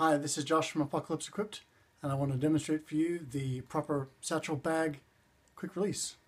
Hi, this is Josh from Apocalypse Equipped, and I want to demonstrate for you the Propper satchel bag quick release.